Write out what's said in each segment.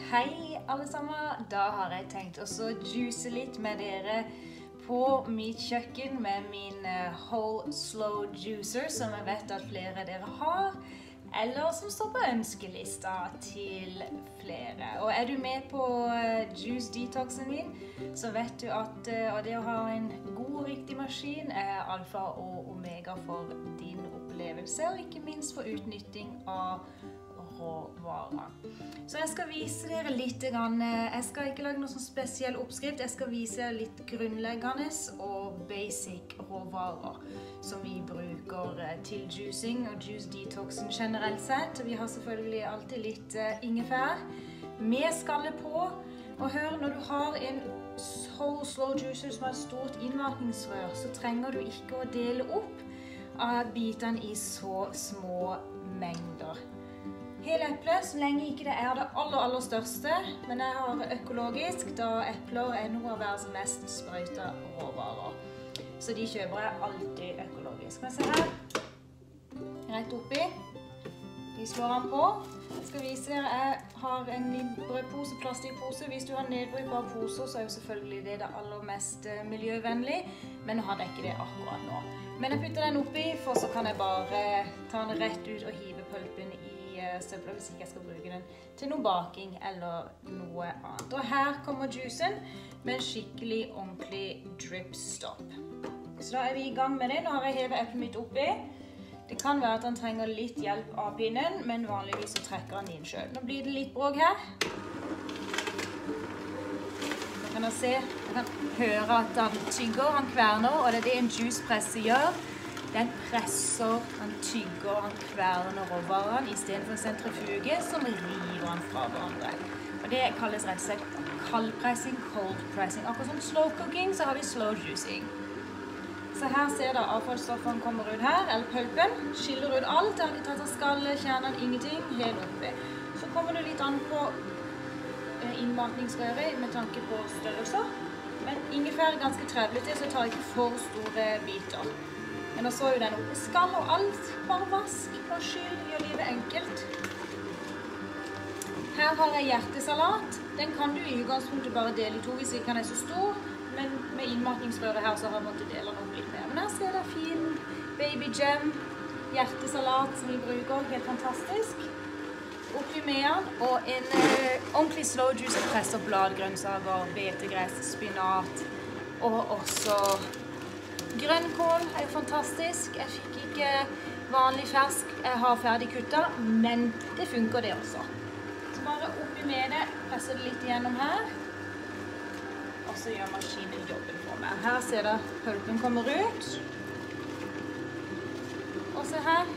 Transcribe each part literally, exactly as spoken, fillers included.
Hei alle sammen, da har jeg tenkt å juice litt med dere på mitt kjøkken med min Whole Slow Juicer, som jeg vet at flere av dere har, eller som står på ønskelista til flere. Og er du med på juice detoxen min, så vet du at det å ha en god og riktig maskin er alfa og omega for din opplevelse, og ikke minst for utnytting av råvarer. Så jeg skal vise dere litt, jeg skal ikke lage noe sånn spesiell oppskrift, jeg skal vise litt grunnleggende og basic råvarer som vi bruker til juicing og juice detoxen generelt sett. Vi har selvfølgelig alltid litt ingefær med skalle på, og hør, når du har en Whole Slow Juicer som har et stort innmatningsrør, så trenger du ikke å dele opp av bitene i så små mengder. Hele eplet, så lenge ikke det er det aller, aller største, men jeg har økologisk, da epler er noe av verdens mest sprøyta råvarer. Så de kjøper jeg alltid økologisk. Men se her, rett oppi, de slår den på. Jeg skal vise dere, jeg har en brødpose, plastikkpose. Hvis du har nedbrukbare poser, så er jo selvfølgelig det det aller mest miljøvennlig, men nå hadde jeg ikke det akkurat nå. Men jeg putter den oppi, for så kan jeg bare ta den rett ut og hive pulpen i søpla hvis ikke jeg skal bruke den til noe baking eller noe annet. Og her kommer juicen med en skikkelig ordentlig drip stop. Så da er vi i gang med det. Nå har jeg hevet eplet mitt oppi. Det kan være at han trenger litt hjelp av pinnen, men vanligvis så trekker han inn selv. Nå blir det litt bråk her. Nå kan jeg se, jeg kan høre at han tygger, han kverner, og det er det en juicepresse gjør. Den presser, han tygger, han kverner råvarene i stedet for en sentrifuge som river han fra hverandre. Og det kalles rett og slett kaldpressing, cold pressing. Akkurat som slow cooking, så har vi slow juicing. Så her ser dere avfallsstoffene kommer ut her, eller pulpen, skiller ut alt. Jeg har ikke tatt av skalle, kjernen, ingenting, helt oppi. Så kommer det litt an på innmatningsrøret med tanke på størrelser. Men ingefær er ganske trevlig, så jeg tar ikke for store biter. Men da så jo den oppe. Skall og alt, bare vask og skyld, gjør livet enkelt. Her har jeg hjertesalat. Den kan du i utgangspunktet bare dele i to hvis ikke den er så stor. Men med innmatningsrøret her så har jeg måttet dele den opp litt mer. Men her ser det fin baby jam, hjertesalat som vi bruker, helt fantastisk. Oppi med den, og en eh, ordentlig slow juice presser bladgrønnsaker, betegress, spinat, og også grønnkål er jo fantastisk. Jeg fikk ikke vanlig fersk, jeg har ferdig kuttet, men det funker det også. Så bare oppi med det, presser det litt igjennom her, og så gjør maskinen jobben for meg. Her ser dere pulpen kommer ut, og se her.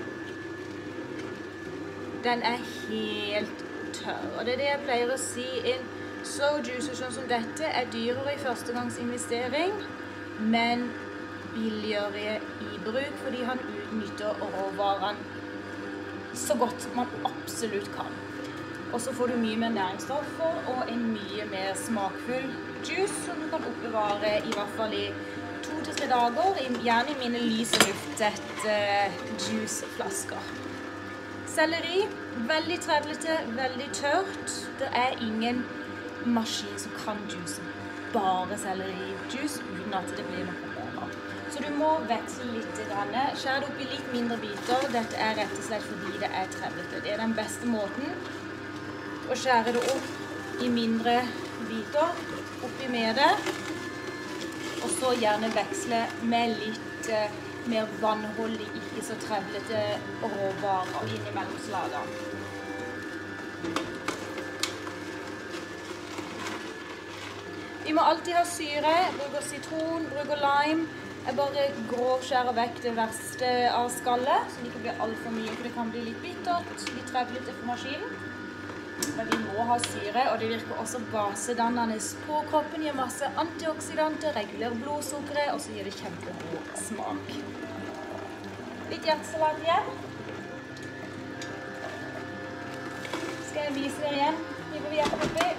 Den er helt tørr, og det er det jeg pleier å si. En slow juicer sånn som dette er dyrere i førstegangsinvestering, men billigere i bruk, fordi han utnytter råvarene så godt man absolutt kan. Og så får du mye mer næringsstoffer og en mye mer smakfull juice som du kan oppbevare i hvert fall i to til tre dager, gjerne i mine lys- og luftet juiceflasker. Selleri, veldig trevlete, veldig tørt. Det er ingen maskin som kan juice bare selleri-juice uten at det blir noe problemer. Så du må veksle litt grann. Skjær det opp i litt mindre biter. Dette er rett og slett fordi det er trevlete. Det er den beste måten å skjære det opp i mindre biter, oppi med det. Og så gjerne veksle med litt eh, mer vannholdig, ikke så trevlete råvarer inn i mellomslagene. Vi må alltid ha syre. Jeg bruker sitron, bruker lime. Jeg bare grovskjærer vekk det verste av skallet, så det ikke blir alt for mye, for det kan bli litt bittert, litt trevlete for maskinen. Men vi må ha syre, og det virker også basedannende på kroppen, gir masse antioksidanter, regulerer blodsukkeret, og så gir det kjempegod smak. Litt hjertesalat igjen. Skal jeg vise dere igjen. Hiver vi hjertet oppi.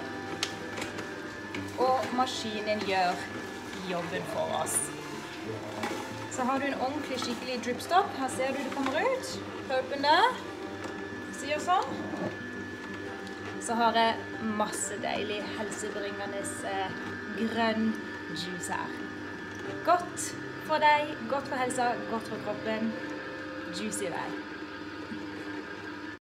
Og maskinen gjør jobben for oss. Så har du en ordentlig skikkelig dripstop. Her ser du det kommer ut. Pulpen der. Sier sånn. så har jeg masse deilig helsebringende eh, grønn juice her. Godt for deg, godt for helsa, godt for kroppen. Juice i vei.